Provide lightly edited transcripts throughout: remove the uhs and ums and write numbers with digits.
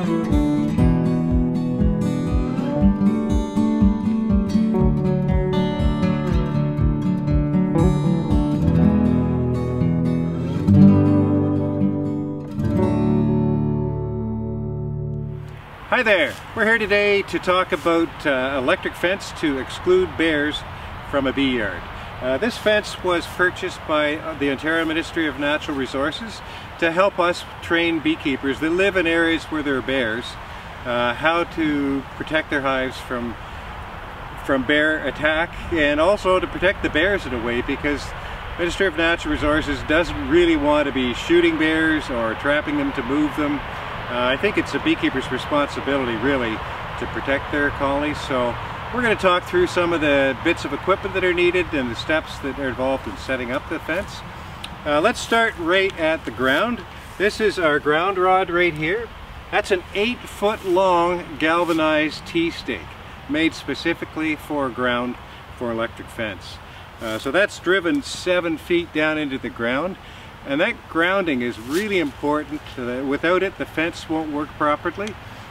Hi there! We're here today to talk about electric fence to exclude bears from a bee yard. This fence was purchased by the Ontario Ministry of Natural Resources to help us train beekeepers that live in areas where there are bears how to protect their hives from bear attack, and also to protect the bears in a way, because the Ministry of Natural Resources doesn't really want to be shooting bears or trapping them to move them. I think it's a beekeeper's responsibility really to protect their colonies. So we're going to talk through some of the bits of equipment that are needed and the steps that are involved in setting up the fence. Let's start right at the ground. This is our ground rod right here. That's an 8-foot long galvanized T-stake made specifically for ground for electric fence. So that's driven 7 feet down into the ground. And that grounding is really important. Without it, the fence won't work properly.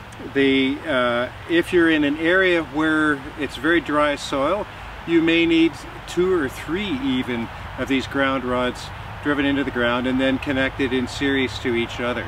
If you're in an area where it's very dry soil, you may need 2 or 3 even of these ground rods driven into the ground and then connected in series to each other.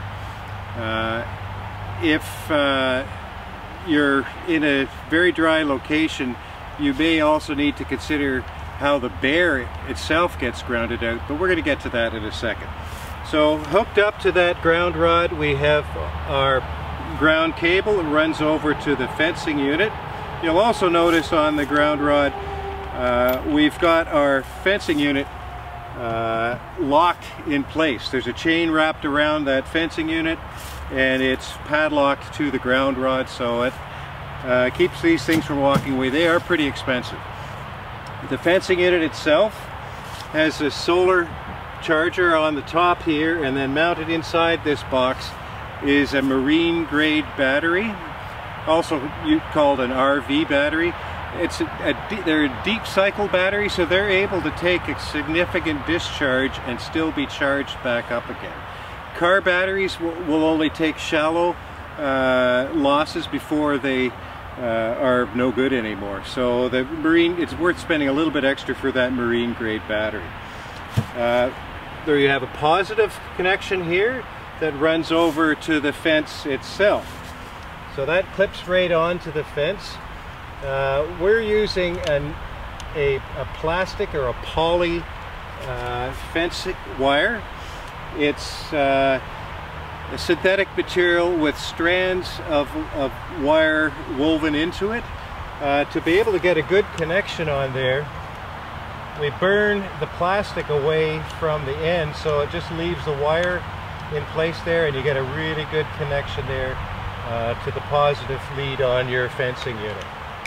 If you're in a very dry location, you may also need to consider how the bear itself gets grounded out, but we're going to get to that in a second. So hooked up to that ground rod, we have our ground cable that runs over to the fencing unit. You'll also notice on the ground rod we've got our fencing unit locked in place. There's a chain wrapped around that fencing unit and it's padlocked to the ground rod, so it keeps these things from walking away. They are pretty expensive. The fencing unit itself has a solar charger on the top here, and then mounted inside this box is a marine grade battery, also called an RV battery. They're a deep cycle battery, so they're able to take a significant discharge and still be charged back up again. Car batteries will only take shallow losses before they are no good anymore. So the marine, it's worth spending a little bit extra for that marine grade battery. There you have a positive connection here that runs over to the fence itself. So that clips right onto the fence. We're using a plastic or a poly fence wire. It's a synthetic material with strands of wire woven into it. To be able to get a good connection on there, we burn the plastic away from the end, so it just leaves the wire in place there, and you get a really good connection there to the positive lead on your fencing unit.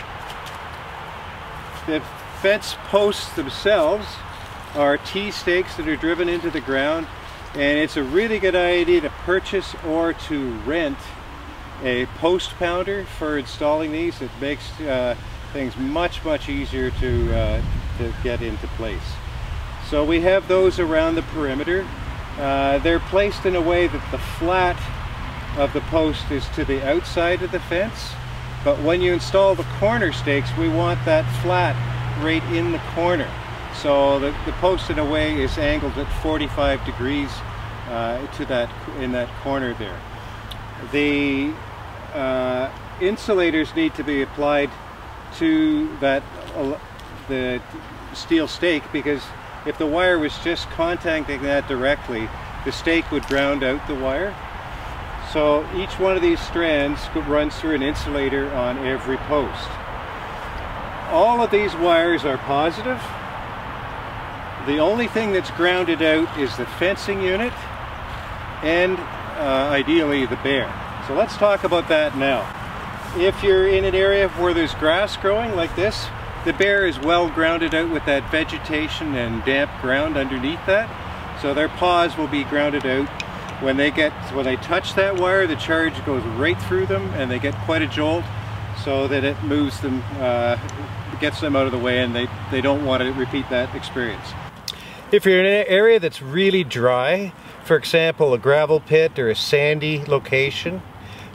The fence posts themselves are T-stakes that are driven into the ground. And it's a really good idea to purchase or to rent a post pounder for installing these. It makes things much easier to get into place. So we have those around the perimeter. They're placed in a way that the flat of the post is to the outside of the fence, but when you install the corner stakes, we want that flat right in the corner. So the post in a way is angled at 45 degrees in that corner there. The insulators need to be applied to the steel stake, because if the wire was just contacting that directly, the stake would ground out the wire. So each one of these strands runs through an insulator on every post. All of these wires are positive. The only thing that's grounded out is the fencing unit and ideally the bear. So let's talk about that now. If you're in an area where there's grass growing like this, the bear is well grounded out with that vegetation and damp ground underneath that. So their paws will be grounded out. When they touch that wire, the charge goes right through them and they get quite a jolt, so that it moves them, gets them out of the way, and they don't want to repeat that experience. If you're in an area that's really dry, for example a gravel pit or a sandy location,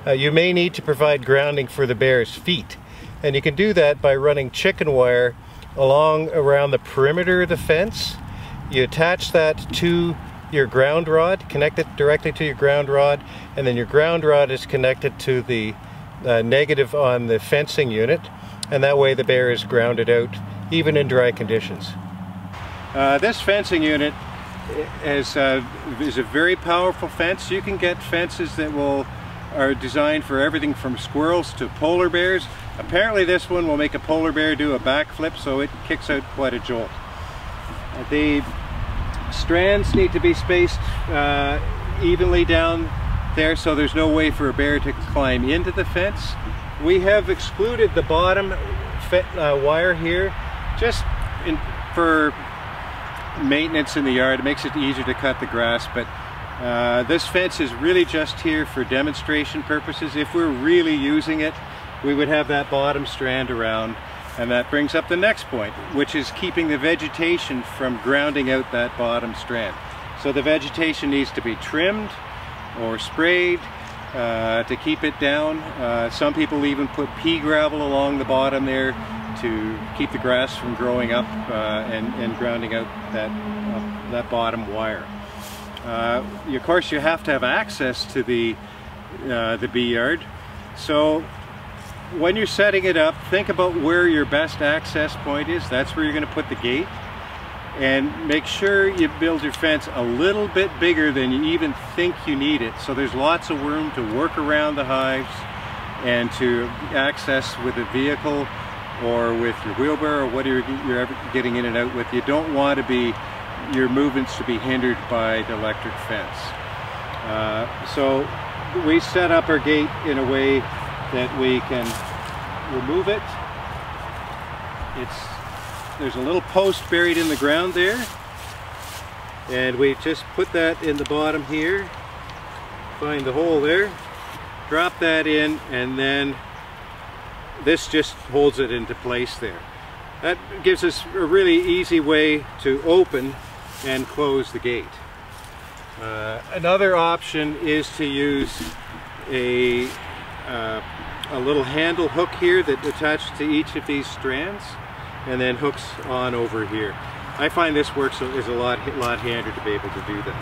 You may need to provide grounding for the bear's feet, and you can do that by running chicken wire around the perimeter of the fence. You attach that to your ground rod, connect it directly to your ground rod, and then your ground rod is connected to the negative on the fencing unit, and that way the bear is grounded out even in dry conditions. This fencing unit is a very powerful fence. You can get fences that are designed for everything from squirrels to polar bears. Apparently this one will make a polar bear do a backflip, so it kicks out quite a jolt. The strands need to be spaced evenly down there, so there's no way for a bear to climb into the fence. We have excluded the bottom wire here just for maintenance in the yard. It makes it easier to cut the grass, but this fence is really just here for demonstration purposes. If we're really using it, we would have that bottom strand around, and that brings up the next point, which is keeping the vegetation from grounding out that bottom strand. So the vegetation needs to be trimmed or sprayed to keep it down. Some people even put pea gravel along the bottom there to keep the grass from growing up and grounding out that bottom wire. Of course, you have to have access to the bee yard. So when you're setting it up, think about where your best access point is. That's where you're going to put the gate. And make sure you build your fence a little bit bigger than you even think you need it. So there's lots of room to work around the hives and to access with a vehicle or with your wheelbarrow or whatever you're ever getting in and out with. You don't want your movements to be hindered by the electric fence. So we set up our gate in a way that we can remove it. There's a little post buried in the ground there, and we just put that in the bottom here, find the hole there, drop that in, and then this just holds it into place there. That gives us a really easy way to open and close the gate. Another option is to use a little handle hook here that attaches to each of these strands and then hooks on over here. I find this works is a lot handier to be able to do that.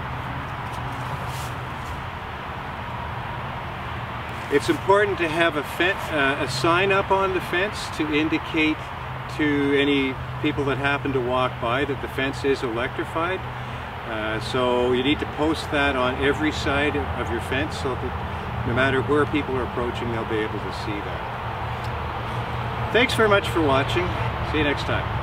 It's important to have a sign up on the fence to indicate to any people that happen to walk by that the fence is electrified. So you need to post that on every side of your fence so that no matter where people are approaching, they'll be able to see that. Thanks very much for watching. See you next time.